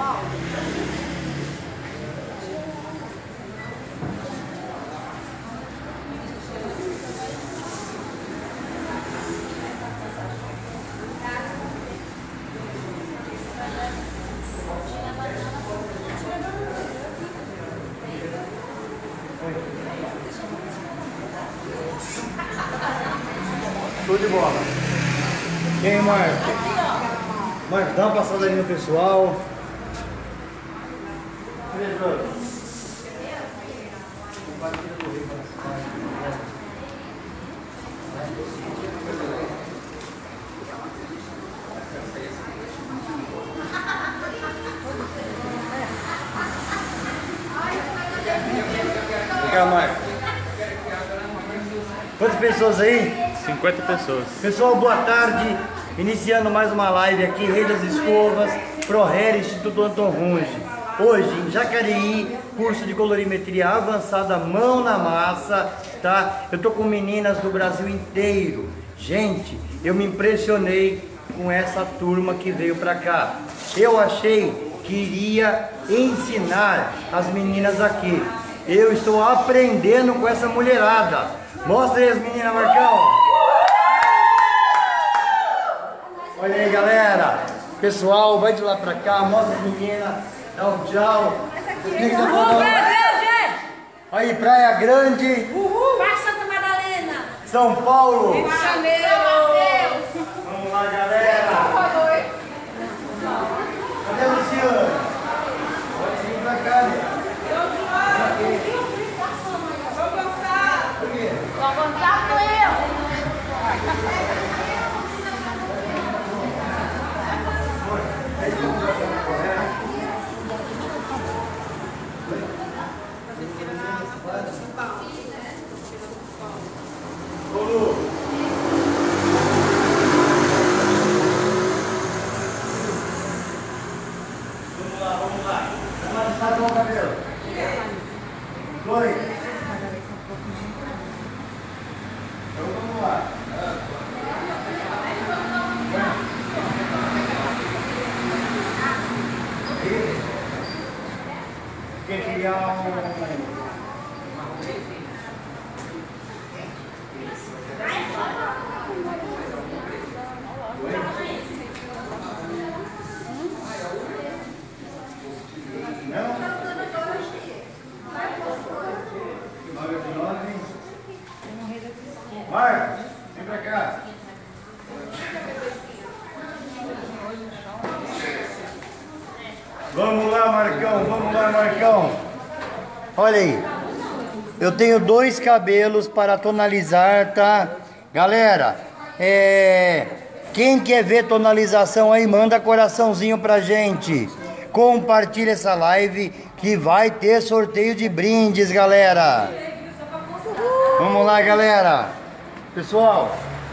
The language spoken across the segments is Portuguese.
Show de bola. Quem, Marco? Marco, dá uma passada ali no pessoal. Vem cá, Marco. Quantas pessoas aí? 50 pessoas. Pessoal, boa tarde. Iniciando mais uma live aqui, Rei das Escovas, ProHair, Instituto Anton Runge. Hoje, em Jacareí, curso de colorimetria avançada, mão na massa, tá? Eu tô com meninas do Brasil inteiro. Gente, eu me impressionei com essa turma que veio pra cá. Eu achei que iria ensinar as meninas aqui. Eu estou aprendendo com essa mulherada. Mostra aí as meninas, Marcão. Olha aí, galera. Pessoal, vai de lá pra cá, mostra as meninas, dá um tchau. Aí, Praia Grande. Uhul! Vai Santa Madalena! São Paulo. Rio de Janeiro! Vamos lá, galera. Cadê a Luciana? Pode vir pra cá, né? Só Gonçalo sou eu! Vamos lá. Vamos ajustar com o cabelo. Dois. Então vamos lá. Quer criar um... Marcos, vem pra cá. Vamos lá, Marcão, vamos lá, Marcão. Olha aí, eu tenho dois cabelos para tonalizar, tá? Galera, quem quer ver tonalização aí, manda coraçãozinho pra gente. Compartilha essa live que vai ter sorteio de brindes, galera. Vamos lá, galera. Pessoal,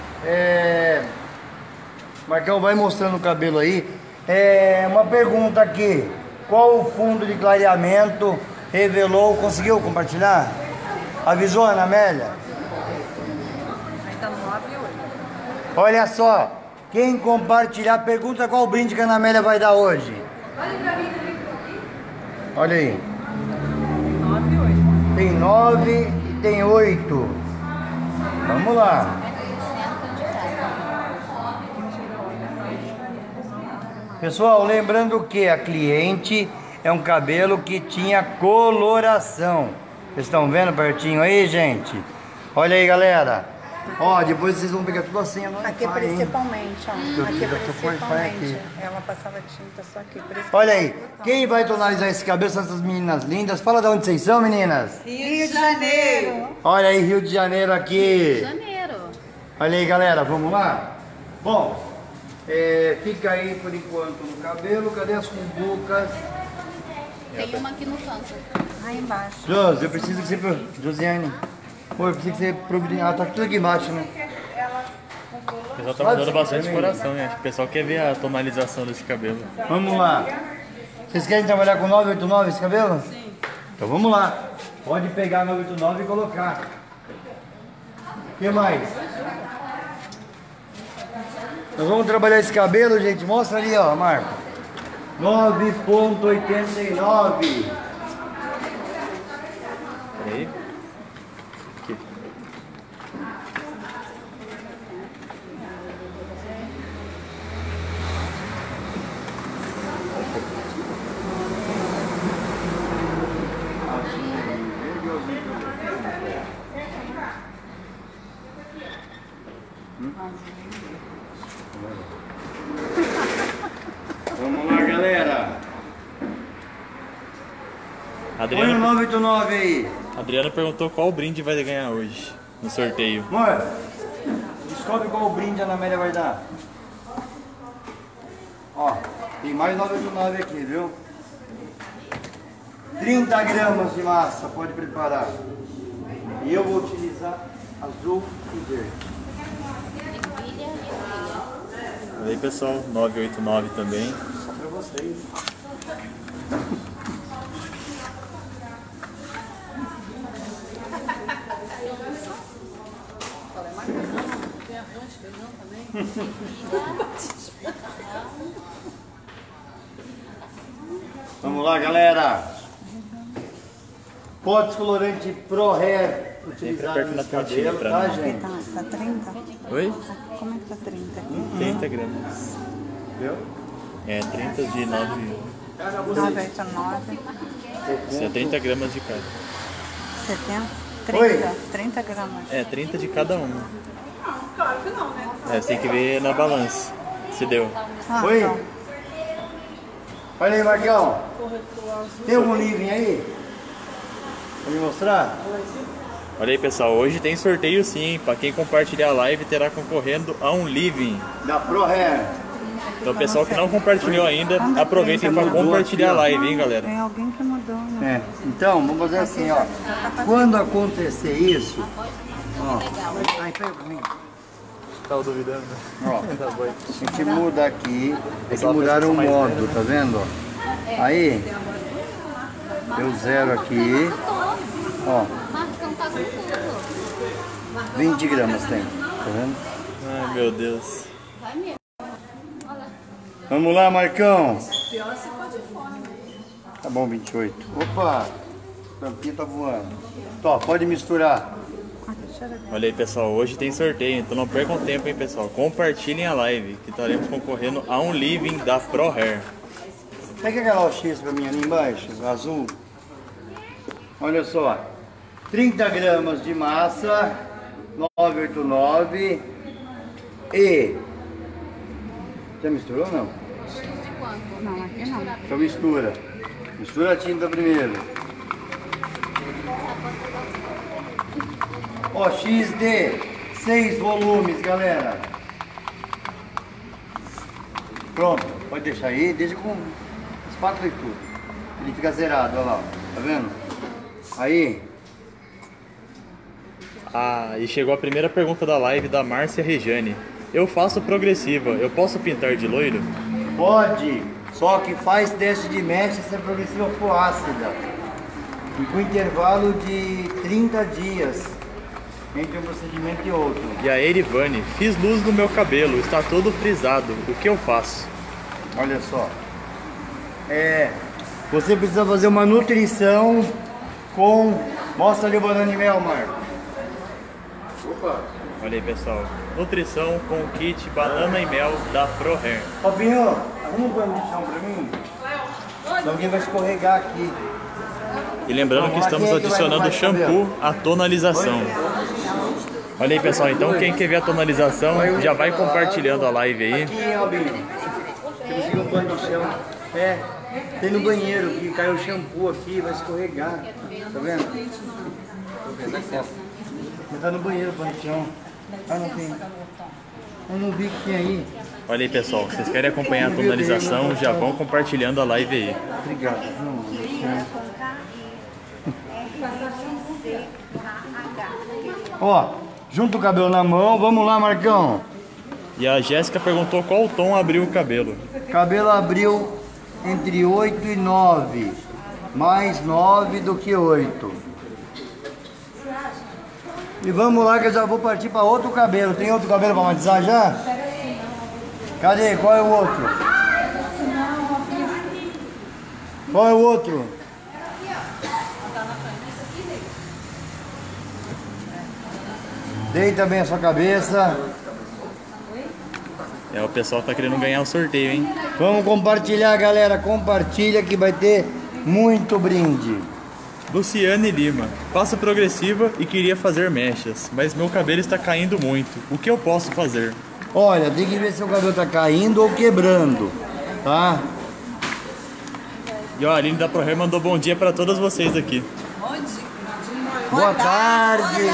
Marcão vai mostrando o cabelo aí. Uma pergunta aqui. Qual o fundo de clareamento revelou? Conseguiu compartilhar? Avisou, Ana Amélia? Aí tá 9 e 8. Olha só. Quem compartilhar, pergunta qual brinde que a Ana Amélia vai dar hoje. Olha pra mim também. Olha aí. 9 e 8. Tem 9 e tem 8. Vamos lá. Pessoal, lembrando que a cliente é um cabelo que tinha coloração. Vocês estão vendo pertinho aí, gente? Olha aí, galera. Ó, depois vocês vão pegar tudo assim. Aqui principalmente, ó. Aqui principalmente. Aqui. Ela passava tinta só aqui. Por isso Olha aí. Quem vai tonalizar esse cabelo são essas meninas lindas. Fala de onde vocês são, meninas. Rio de Janeiro. Olha aí, Rio de Janeiro aqui. Janeiro. Olha aí, galera, vamos lá? Bom, fica aí por enquanto no cabelo. Cadê as cumbucas? Tem uma aqui no canto. Aí embaixo. Josi, eu preciso que você... Josiane. Pô, eu preciso que você providencia. Ah, tá tudo aqui embaixo, né? O pessoal tá mandando bastante coração, né? O pessoal quer ver a tonalização desse cabelo. Vamos lá. Vocês querem trabalhar com 989 esse cabelo? Sim. Então vamos lá. Pode pegar 989 e colocar. O que mais? Nós vamos trabalhar esse cabelo, gente. Mostra ali, ó, Marco. 9,89. Peraí. Aqui. Vamos lá, galera. Põe o Adriano, 989 aí. Adriano perguntou qual brinde vai ganhar hoje no sorteio. Amor, descobre qual o brinde a Ana Amélia vai dar. Ó, tem mais 989 aqui, viu? 30 gramas de massa, pode preparar. E eu vou utilizar azul e verde. E aí pessoal, 989 também. Só pra vocês. Vamos lá, galera. Pó descolorante Pro Hair utilizado perto da nesse pontinha cabelo, pra tá, não. gente? Tá 30? Oi? Como é que tá 30? 30 gramas. Viu? É, 30 de 9. 989, Isso é 30 gramas de cada. 70, Oi. 30, 30 gramas. É, 30 de cada uma. É, você tem que ver na balança. Se deu. Ah, Oi? então. Olha aí, Marcão. Tem algum livro aí? Pra me mostrar? Olha aí pessoal, hoje tem sorteio sim. Pra quem compartilhar a live terá concorrendo a um living. Da Pro Hair. Então pessoal que não compartilhou ainda, aproveitem para compartilhar a live, hein galera. Tem alguém que mudou, né? É. Então, vamos fazer assim, ó. Quando acontecer isso, ó. Ai, pega pra mim. Tava duvidando. Ó, Tá bom. a gente muda aqui. É que mudaram o modo, tá vendo? Ó. Aí, deu 0 aqui. Ó, Marcão tá com tudo. 20 gramas tem, tá vendo? Ai meu Deus. Vai mesmo. Vamos lá, Marcão. Tá bom, 28. Opa, a tampinha tá voando. Tó, pode misturar. Olha aí pessoal, hoje tem sorteio, então não percam tempo, hein pessoal. Compartilhem a live, que estaremos concorrendo a um living da Pro Hair. Pega aquela OX pra mim ali embaixo, azul. Olha só, 30 gramas de massa, 989 e... Já misturou ou não? Não, aqui não. Então mistura. Mistura a tinta primeiro. OX de 6 volumes, galera. Pronto, pode deixar aí, deixa com espátula e tudo. Ele fica zerado, olha lá, tá vendo? Aí, Ah, e chegou a primeira pergunta da live da Márcia Rejane. Eu faço progressiva, eu posso pintar de loiro? pode, só que faz teste de mecha se a progressiva for ácida. E com intervalo de 30 dias entre um procedimento e outro. E a Erivane, fiz luz no meu cabelo, está todo frisado, o que eu faço? Olha só. Você precisa fazer uma nutrição com... Mostra ali o banana de mel, Marco. Opa. Olha aí pessoal, nutrição com kit banana e mel da Pro Hair. Fabinho, arruma um pano de chão pra mim. Se alguém vai escorregar aqui. E lembrando que estamos adicionando shampoo à tonalização. Olha aí pessoal, então quem quer ver a tonalização já vai compartilhando a live aí. Aqui, Robinho. Você conseguiu um pano de chão. Tem no banheiro que caiu o shampoo aqui, vai escorregar. Tá vendo? Mas tá no banheiro o pano de chão. Ah, não tem. Eu não vi que tinha aí. Olha aí pessoal, vocês querem acompanhar a tonalização, já vão compartilhando a live aí. Obrigado. Ó, junta o cabelo na mão, vamos lá, Marcão. E a Jéssica perguntou qual tom abriu o cabelo. Cabelo abriu entre 8 e 9. Mais 9 do que 8. E vamos lá que eu já vou partir para outro cabelo. Tem outro cabelo para matizar já? Cadê? Qual é o outro? Qual é o outro? Deita bem a sua cabeça. O pessoal tá querendo ganhar o sorteio, hein? Vamos compartilhar, galera. Compartilha que vai ter muito brinde. Luciane Lima. Faço progressiva e queria fazer mechas, mas meu cabelo está caindo muito. O que eu posso fazer? Olha, tem que ver se o cabelo tá caindo ou quebrando, tá? E ó, a Aline da ProHair mandou bom dia para todas vocês aqui. Boa tarde!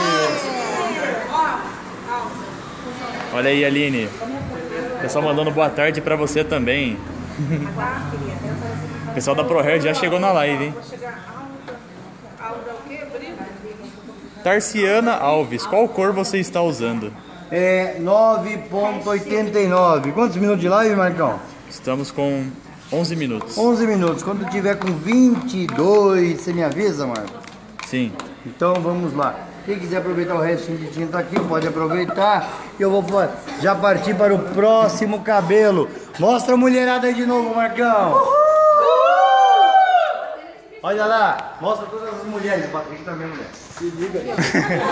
Olha aí, Aline. O pessoal mandando boa tarde pra você também. O pessoal da ProHair já chegou na live, hein? Tarciana Alves, qual cor você está usando? É 9.89. Quantos minutos de live, Marcão? Estamos com 11 minutos. 11 minutos. Quando tiver com 22, você me avisa, Marcos? Sim. Então vamos lá. Quem quiser aproveitar o restinho de tinta aqui, pode aproveitar. E eu vou já partir para o próximo cabelo. Mostra a mulherada aí de novo, Marcão. Uhul! Olha lá, mostra todas as mulheres. O Patrick também é mulher. Se liga aí.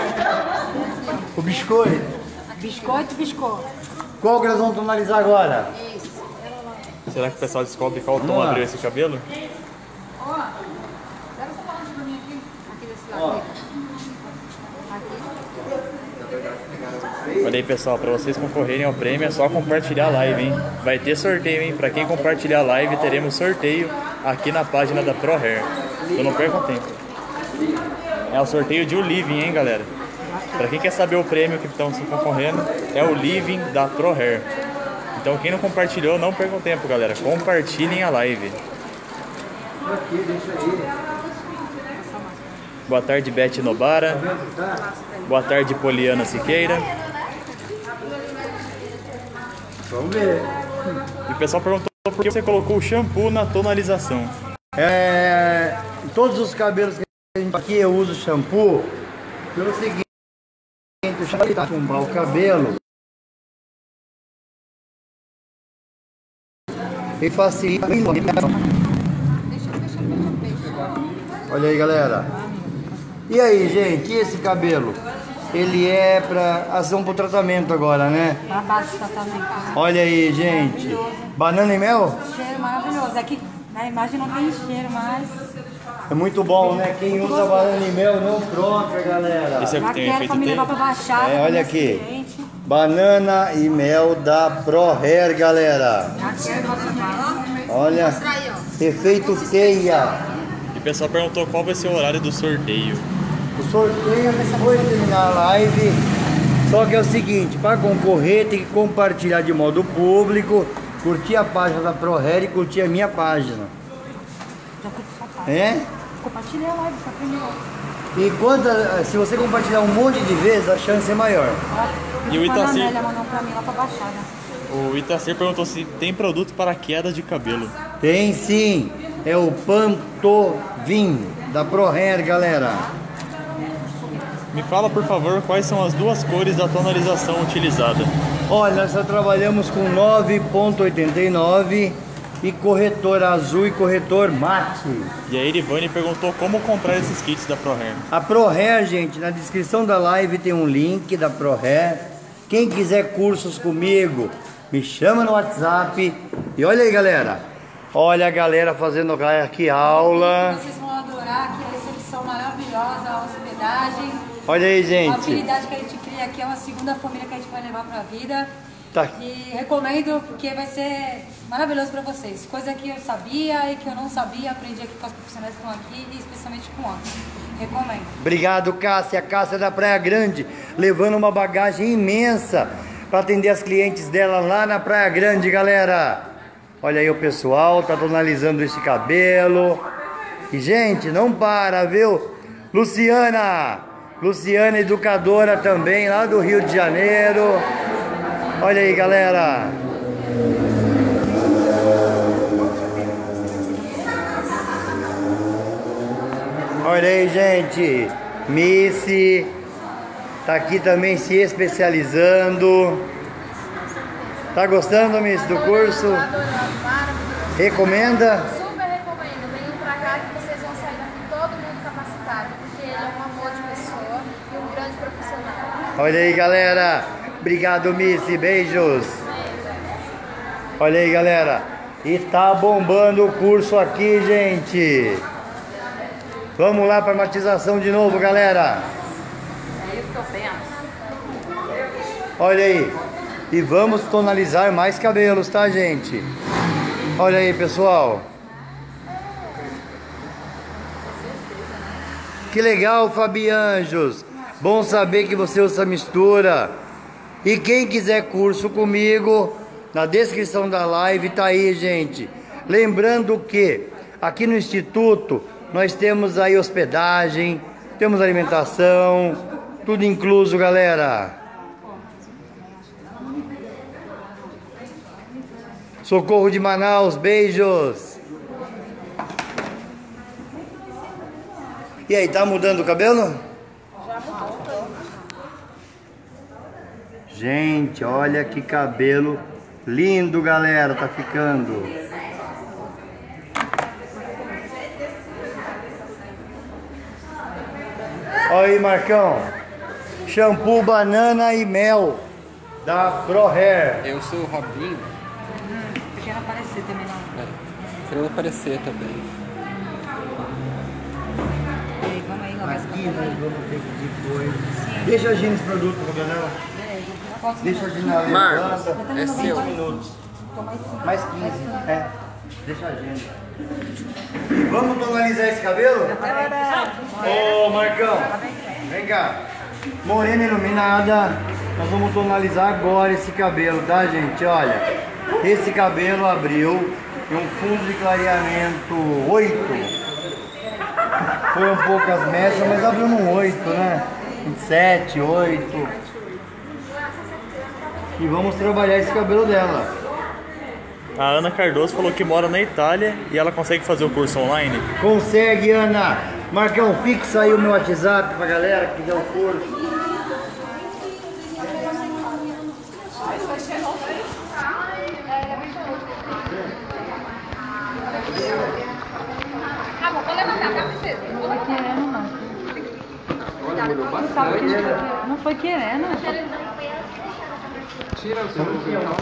O biscoito. Biscoito. Qual que nós vamos tonalizar agora? Será que o pessoal descobre qual tom abriu esse cabelo? Ó, dá essa palavra pra mim aqui. Aqui desse lado. Olha aí, pessoal, para vocês concorrerem ao prêmio é só compartilhar a live, hein? Vai ter sorteio, hein? Para quem compartilhar a live, teremos sorteio aqui na página da ProHair. Então não percam tempo. É o sorteio de o Living, hein, galera? Para quem quer saber o prêmio que estão se concorrendo, é o Living da ProHair. Então quem não compartilhou, não percam tempo, galera. Compartilhem a live. Boa tarde, Beth Nobara. Boa tarde, Poliana Siqueira. Vamos ver. E o pessoal perguntou por que você colocou o shampoo na tonalização. Todos os cabelos que a gente aqui eu uso shampoo pelo seguinte, o shampoo tá com o cabelo e facilita. Olha aí, galera. E aí, gente, e esse cabelo? Ele é pra ação pro tratamento agora, né? Pra baixo do tratamento. Olha aí, gente. Banana e mel? Cheiro maravilhoso. Aqui na imagem não tem cheiro, mas... É muito bom, né? Quem usa banana e mel não troca, galera. Esse é o que Já tem quero efeito pra me levar pra baixada. Olha aqui. Banana e mel da ProHair, galera. Já quero pra baixada. Olha, efeito teia. E o pessoal perguntou qual vai ser o horário do sorteio. O sorteio depois de terminar a live. Só que é o seguinte, para concorrer tem que compartilhar de modo público, curtir a página da ProHair e curtir a minha página. Já curti sua página. Compartilhei a live, só primeiro. E se você compartilhar um monte de vezes, a chance é maior. E o Itacir? Mandou pra mim lá pra baixada. O Itacir perguntou se tem produto para queda de cabelo. Tem sim, é o Pantovin da ProHair, galera. Me fala, por favor, quais são as duas cores da tonalização utilizada. Olha, nós só trabalhamos com 9.89 e corretor azul e corretor mate. E a Irivane perguntou como comprar esses kits da ProHair. A ProHair, gente, na descrição da live tem um link da ProHair. Quem quiser cursos comigo, me chama no WhatsApp. E olha aí, galera. Olha a galera fazendo aqui aula. Vocês vão adorar aqui a recepção maravilhosa, a hospedagem. Olha aí, A gente. habilidade que a gente cria aqui é uma segunda família que a gente vai levar pra vida. Tá. E recomendo porque vai ser maravilhoso pra vocês. Coisa que eu sabia e que eu não sabia, aprendi aqui com os profissionais que estão aqui e especialmente com o Anderson. Recomendo. Obrigado, Cássia. Cássia da Praia Grande, levando uma bagagem imensa para atender as clientes dela lá na Praia Grande, galera. Olha aí o pessoal, tá tonalizando esse cabelo. E, gente, não para, viu? Luciana, educadora também, lá do Rio de Janeiro. Olha aí, galera. Olha aí, gente. Missy tá aqui também se especializando. Tá gostando, Miss, do curso? Adorando, maravilhoso. Recomenda? Super recomendo. Venham Otávio, porque ele é um amor de pessoa e um grande profissional. Olha aí, galera. Obrigado, Missy. Beijos. Olha aí, galera. E tá bombando o curso aqui, gente. Vamos lá para matização de novo, galera. É isso que eu penso. Olha aí. E vamos tonalizar mais cabelos, tá, gente? Olha aí, pessoal. Que legal, Fabianjos. Bom saber que você usa mistura. E quem quiser curso comigo, na descrição da live tá aí, gente. Lembrando que aqui no Instituto nós temos aí hospedagem, temos alimentação, tudo incluso, galera. Socorro de Manaus, beijos. E aí, tá mudando o cabelo? Já mudou. Gente, olha que cabelo lindo, galera, tá ficando. Olha aí, Marcão. Shampoo banana e mel da Pro Hair. Eu sou o Robinho. Querendo aparecer também não. Querendo aparecer também. E aí, vamos aí, lavar esse Aqui cabelo nós aí. vamos ter que depois. Deixa a Gina esse produto, Gabriel. Posso? Deixa a Gina ali. Marcos, levanta. é seu. 15 minutos. Mais 15. É. Deixa a Gina. E vamos tonalizar esse cabelo? Ô, Marcão, vem cá. Morena iluminada. Nós vamos tonalizar agora esse cabelo, tá, gente? Olha, esse cabelo abriu em um fundo de clareamento 8. Foi um pouco as mechas, mas abriu num 8, né? 7, 8. E vamos trabalhar esse cabelo dela. A Ana Cardoso falou que mora na Itália e ela consegue fazer o curso online. Consegue, Ana. Marcão, fixa aí o meu WhatsApp pra galera que quiser o curso. Amor, vou levantar pra princesa. Não foi querendo, não. Olha, molhou Você sabe que bastante. não foi querendo. Tira o seu então.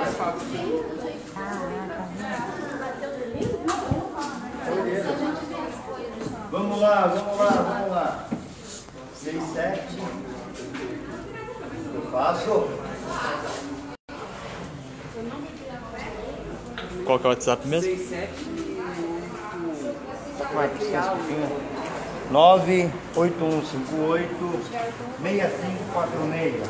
Vamos lá, vamos lá, vamos lá. 6, 7. Eu faço. Qual que é o WhatsApp mesmo? 98158-6546.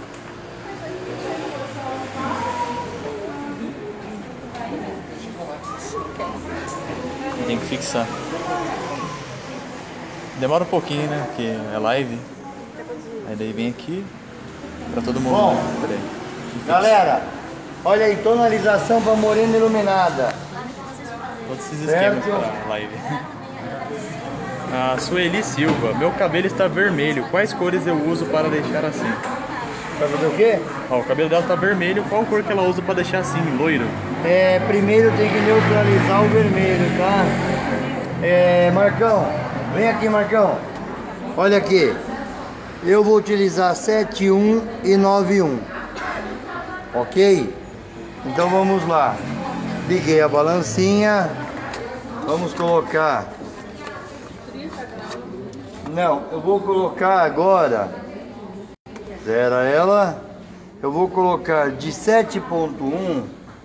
Tem que fixar. Demora um pouquinho, né? Porque é live. Aí daí vem aqui pra todo mundo. Bom, Peraí. galera, olha aí, tonalização para morena iluminada. Todos esses Certo. esquemas pra live. A Sueli Silva. Meu cabelo está vermelho. Quais cores eu uso para deixar assim? Vai fazer o quê? Ó, o cabelo dela tá vermelho. Qual cor que ela usa para deixar assim, loiro? Primeiro tem que neutralizar o vermelho, tá? Marcão, vem aqui, Marcão. Olha aqui. Eu vou utilizar 7.1 e 9.1. Ok? Então vamos lá. Liguei a balancinha. Vamos colocar. Não, eu vou colocar agora. Zera ela. Eu vou colocar de 7.1.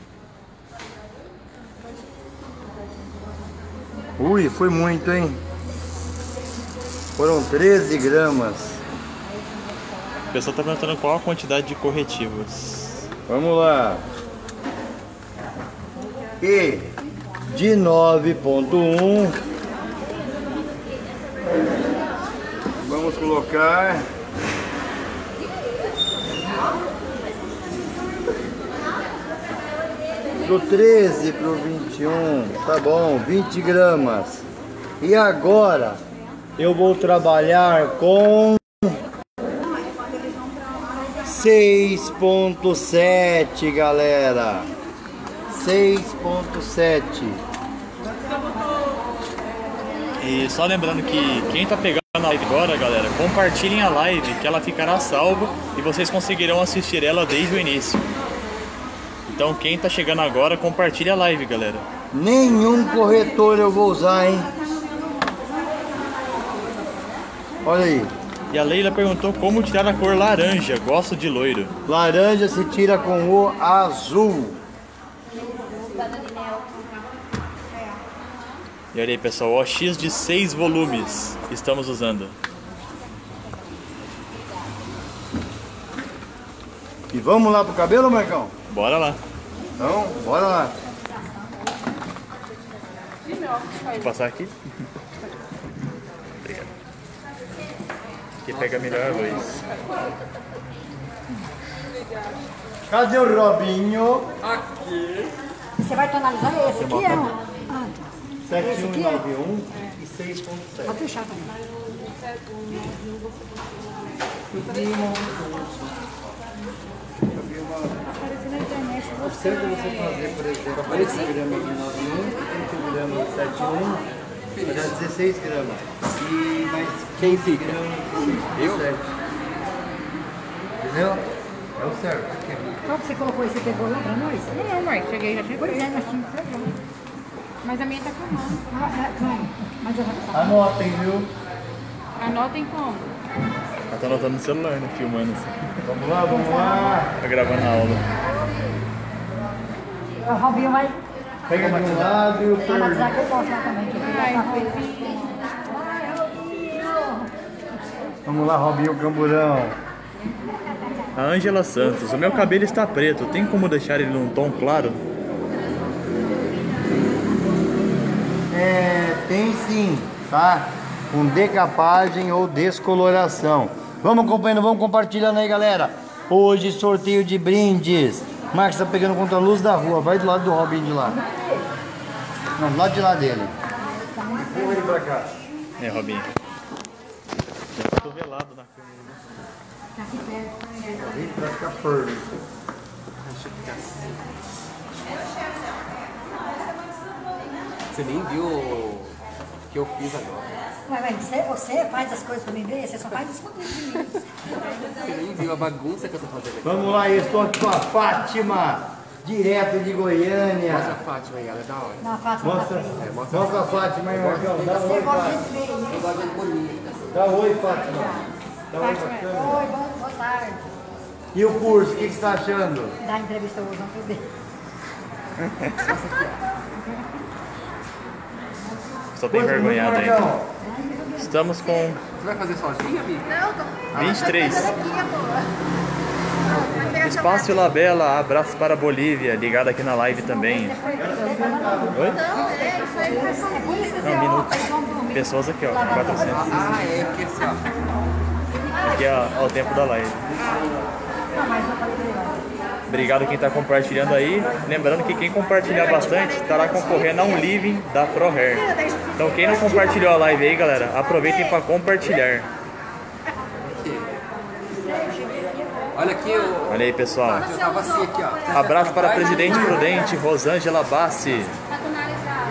Ui, foi muito, hein? Foram 13 gramas. O pessoal tá perguntando qual a quantidade de corretivos. Vamos lá. E de 9.1 vamos colocar do 13 para o 21, tá bom, 20 gramas. E agora eu vou trabalhar com 6.7, galera. 6.7. E só lembrando que quem tá pegando a live agora, galera, compartilhem a live que ela ficará salva e vocês conseguirão assistir ela desde o início. Então quem tá chegando agora, compartilhe a live, galera. Nenhum corretor eu vou usar, hein? Olha aí. E a Leila perguntou como tirar a cor laranja. Gosto de loiro. Laranja se tira com o azul. E olha aí, pessoal, OX de 6 volumes estamos usando. E vamos lá pro cabelo, Marcão? Bora lá. Então, bora lá. Vou passar aqui. Obrigado. Aqui pega melhor a luz. Cadê o Robinho? Você vai tonalizar esse aqui, é um? 7191 e 6.7. Pode deixar também. Apareceu na internet. Sempre você fazer, por exemplo, 30 gramas de 91 e 30 gramas de 71, dá 16 gramas. E mais Quem fica? gramas de 6.7. Entendeu? É o certo. Qual que você colocou esse? Você pegou lá pra nós? Não, mãe, cheguei, já tinha Pois é, nós tínhamos que pegar. Mas a minha tá com a mão. Calma, mas eu já passava. Anotem, viu? Anotem como? Ela tá anotando no celular, né? Filmando assim. Vamos lá, vamos lá. Tá gravando a aula. O Robinho vai Pega de um lado e o tonalizar Fer. que eu posso lá também. Que ele Ai, tá foi. Vamos lá, Robinho Camburão. A Ângela Santos. O meu cabelo está preto. Tem como deixar ele num tom claro? Tem sim, tá? Com decapagem ou descoloração. Vamos acompanhando, vamos compartilhando aí, galera. Hoje sorteio de brindes. Marcos tá pegando contra a luz da rua. Vai do lado do Robin de lá. Não, do lado de lá dele. Vamos ele pra cá. É, Robinho. Já tô cotovelado na câmera. Vem pra ficar perto. Você nem viu o que eu fiz agora. Mas você faz as coisas pra mim ver, você só faz escondido de mim. Você nem viu a bagunça que eu tô fazendo aqui. Vamos lá, eu estou aqui com a Fátima, direto de Goiânia. Mostra a Fátima aí, ela é da hora. Não, a Fátima tá Mostra, feia. mostra a Fátima aí, Marcão. Dá um Você oi, gosta de Fátima. feio, né? Eu gosto de bonita. Dá um oi, Fátima. Dá um oi pra câmera. Oi, boa tarde. E o curso, o que você está achando? Dá entrevista hoje, vamos poder. Só tem vergonhado aí. Marcão. Estamos com Você vai fazer sozinha, amiga? Não, tô 23. aqui, amor. Espaço Labela, abraço para a Bolívia, ligado aqui na live também. Oi? Não, é isso aí, pessoal. É por isso que Não, você minutos. Pessoas aqui, ó, 400. Ah, é, porque assim, ó. Aqui é o tempo da live. Não, mas eu falei pra ele, ó. Obrigado quem está compartilhando aí. Lembrando que quem compartilhar bastante estará concorrendo a um living da ProHair. Então quem não compartilhou a live aí, galera, aproveitem para compartilhar. Olha aqui, Olha aí, pessoal. eu tava assim aqui, ó. Abraço para a Presidente Prudente, Rosângela Bassi. Tá tonalizado.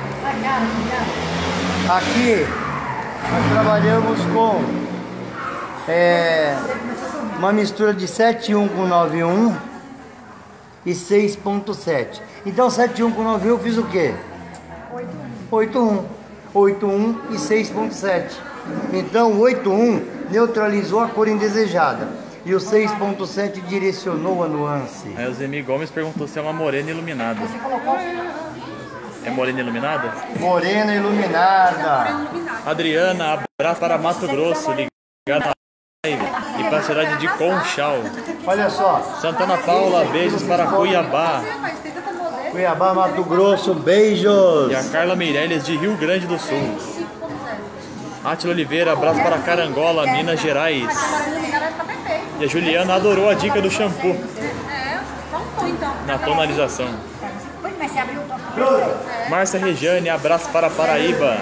Aqui nós trabalhamos com uma mistura de 7.1 com 9.1 e 6.7. Então 7.1 com 9.1 eu fiz o quê? 8.1. 8.1 e 6.7. Então o 8.1 neutralizou a cor indesejada e o 6.7 direcionou a nuance. Aí o Zemi Gomes perguntou se é uma morena iluminada. É morena iluminada? Morena iluminada. Adriana, abraço para Mato Grosso, ligado na live. E para a cidade de Conchal. Olha só, Santana Paula, beijos para Cuiabá. Cuiabá, Mato Grosso, beijos. E a Carla Meirelles de Rio Grande do Sul. Átila Oliveira, abraço para Carangola, Minas Gerais. E a Juliana adorou a dica do shampoo É, só um tom então. na tonalização. Mas você abriu o toque. Márcia Regiane, abraço para Paraíba.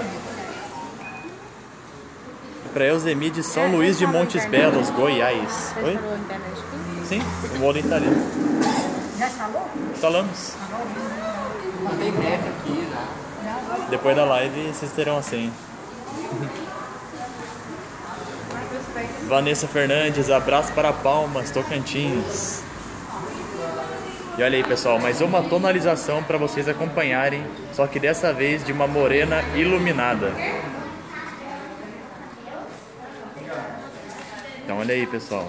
Para Eusemi de São Luís de Montes Belos, Goiás. Oi? Falou internet aqui? Sim, o modem está ali. Já instalou? Instalamos. Não tem meta aqui, né? Depois da live vocês terão a senha. Vanessa Fernandes, abraço para Palmas, Tocantins. E olha aí, pessoal, mais uma tonalização para vocês acompanharem, só que dessa vez de uma morena iluminada. Então olha aí, pessoal.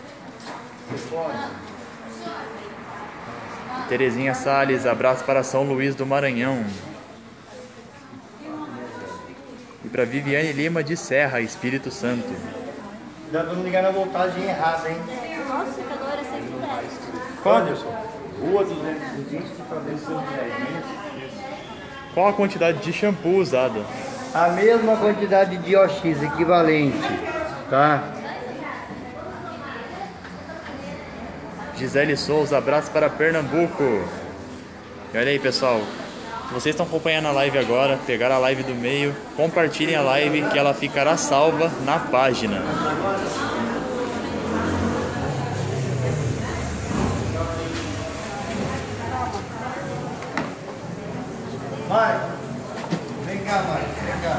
Terezinha Salles, abraço para São Luís do Maranhão. E para Viviane Lima de Serra, Espírito Santo. Cuidado pra não ligar na voltagem errada, hein? Nossa, secadora é sempre presta. Qual, Anderson? Rua 220 para 210. Qual a quantidade de shampoo usada? A mesma quantidade de OX equivalente, tá? Gisele Souza, abraço para Pernambuco. E olha aí, pessoal, se vocês estão acompanhando a live agora, pegaram a live do meio, compartilhem a live que ela ficará salva na página. Marcos, vem cá, Marcos, vem cá.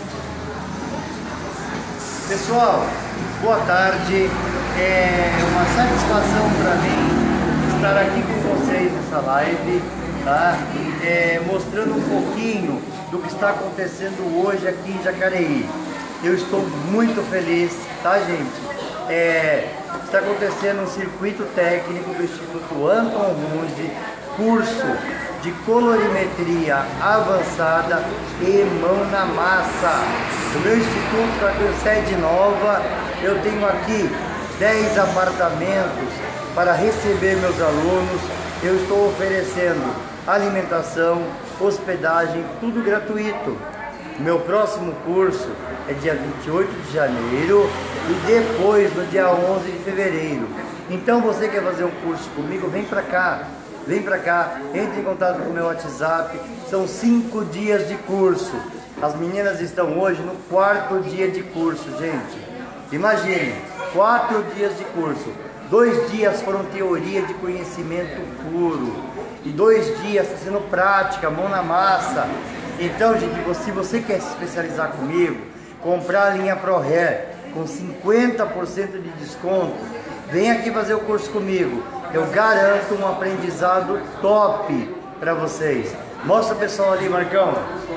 Pessoal, boa tarde. É uma satisfação para mim estar aqui com vocês nessa live, tá? Mostrando um pouquinho do que está acontecendo hoje aqui em Jacareí. Eu estou muito feliz, tá, gente? Está acontecendo um circuito técnico do Instituto Anton Runge, curso de colorimetria avançada e mão na massa. O meu instituto está com sede nova. Eu tenho aqui 10 apartamentos para receber meus alunos. Eu estou oferecendo alimentação, hospedagem, tudo gratuito. Meu próximo curso é dia 28 de janeiro e depois no dia 11 de fevereiro. Então você quer fazer um curso comigo, vem para cá. Vem pra cá, entre em contato com o meu WhatsApp. São 5 dias de curso. As meninas estão hoje no 4º dia de curso, gente. Imagine, 4 dias de curso. 2 dias foram teoria de conhecimento puro. E 2 dias está sendo prática, mão na massa. Então, gente, se você quer se especializar comigo, comprar a linha ProHair com 50% de desconto, vem aqui fazer o curso comigo. Eu garanto um aprendizado top para vocês. Mostra o pessoal ali, Marcão.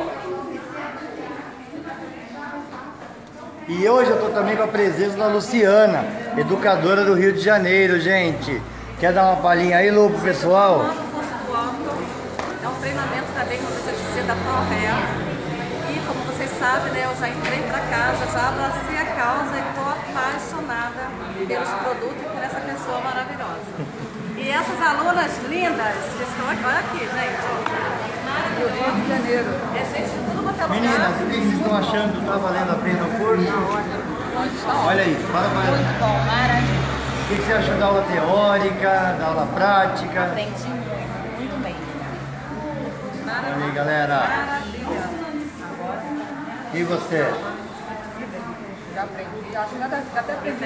E hoje eu estou também com a presença da Luciana, educadora do Rio de Janeiro, gente. Quer dar uma palhinha aí, Lu, pro pessoal? É um treinamento também, como eu disse, da ProHair. E como vocês sabem, né, eu já entrei para casa, já abracei a causa e estou apaixonada pelos produtos e por essa pessoa maravilhosa. E essas alunas lindas que estão aqui, olha aqui, gente. Do Rio de Janeiro. É gente de tudo quanto é lugar. Meninas, o que vocês estão achando? Tá valendo a pena o curso? Olha aí, fala para ela. Muito bom, maravilhoso. O que você achou da aula teórica, da aula prática? Aprendi muito bem. Olha aí, galera. Maravilha. E você? Já aprendi, acho que já até aprendi.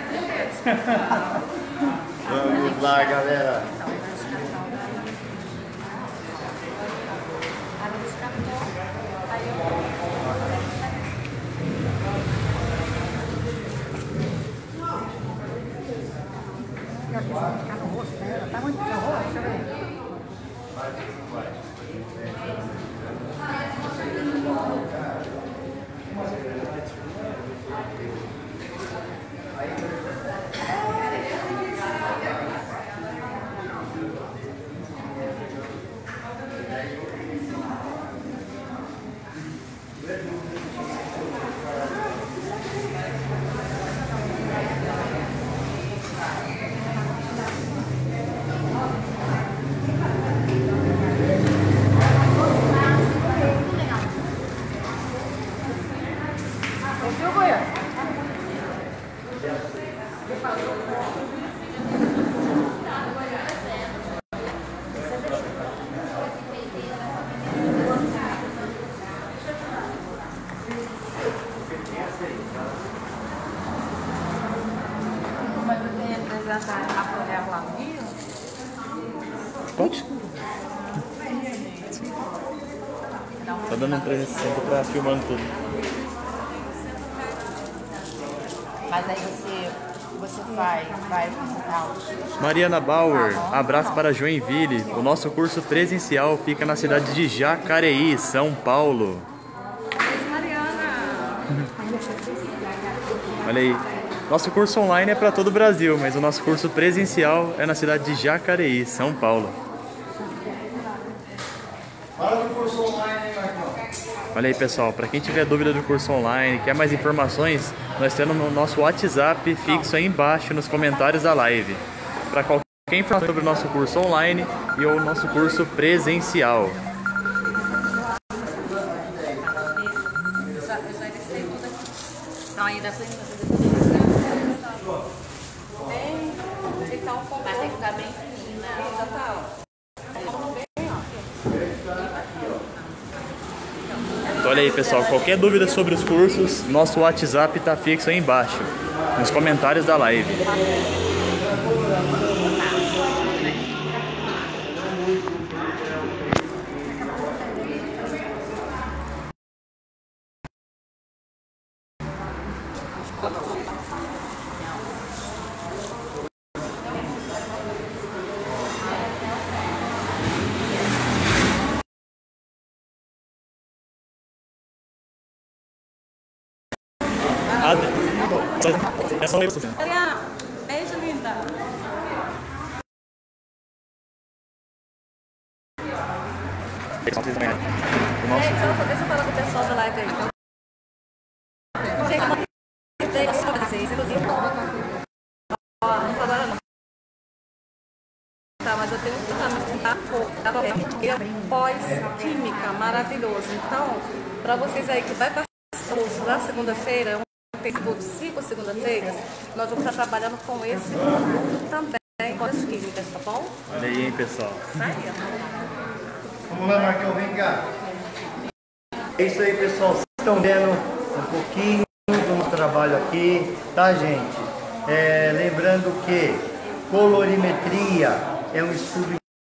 Vamos lá, galera. Ficar no rosto dela. Tá muito no rosto, deixa eu ver. Viu, Goiânia? Mas eu tenho que apresentar a ProHair lá no Rio? Pode? Tá dando um 360 pra filmando tudo. Mas aí você vai apresentar os... Mariana Bauer, abraço para Joinville. O nosso curso presencial fica na cidade de Jacareí, São Paulo. Olha aí. Nosso curso online é para todo o Brasil, mas o nosso curso presencial é na cidade de Jacareí, São Paulo. Fala do curso online, hein, Marcão? Olha aí, pessoal, para quem tiver dúvida do curso online, quer mais informações, nós temos no nosso WhatsApp fixo aí embaixo nos comentários da live. Para qualquer informação sobre o nosso curso online e o nosso curso presencial. Então ainda tem ficar um pouco. Mas tem que ficar bem fininha. Já tá, ó. Então, olha aí, pessoal, qualquer dúvida sobre os cursos, nosso WhatsApp está fixo aí embaixo, nos comentários da live. É só isso. Mariana, beijo, linda. O nosso... Deixa eu falar com o pessoal da live aí. Gente, só pra vocês, inclusive. Ó, não tô agora não. Tá, mas eu tenho um tratamento pós-química maravilhoso. Então, pra vocês aí que vai participar do curso na segunda-feira, Facebook 5 segundas-feiras, nós vamos estar trabalhando com esse produto também, pós-químicas, tá bom? Olha aí, hein, pessoal. Sai. Vamos lá, Marcão, vem cá. É isso aí, pessoal. Vocês estão vendo um pouquinho do nosso trabalho aqui, tá, gente? Lembrando que colorimetria é um estudo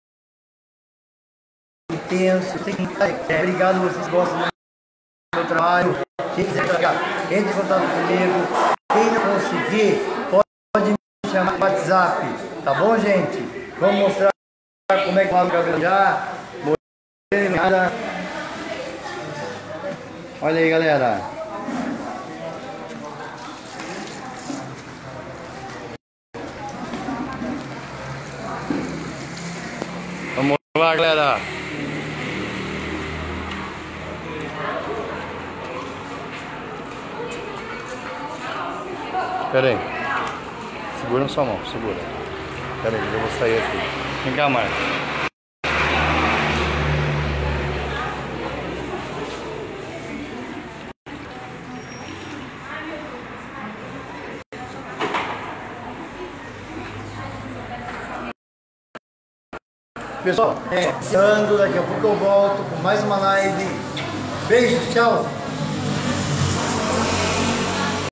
intenso. Obrigado, vocês gostam do meu trabalho. Quem quiser trabalhar, entre em contato comigo. Quem não conseguir, pode me chamar no WhatsApp. Tá bom, gente? Vamos mostrar como é que faz o cabelo já. Olha aí, galera. Vamos lá, galera. Pera aí. Segura na sua mão, segura. Pera aí, eu vou sair aqui. Vem cá, Marcos. Pessoal, daqui a pouco eu volto com mais uma live. Beijo, tchau.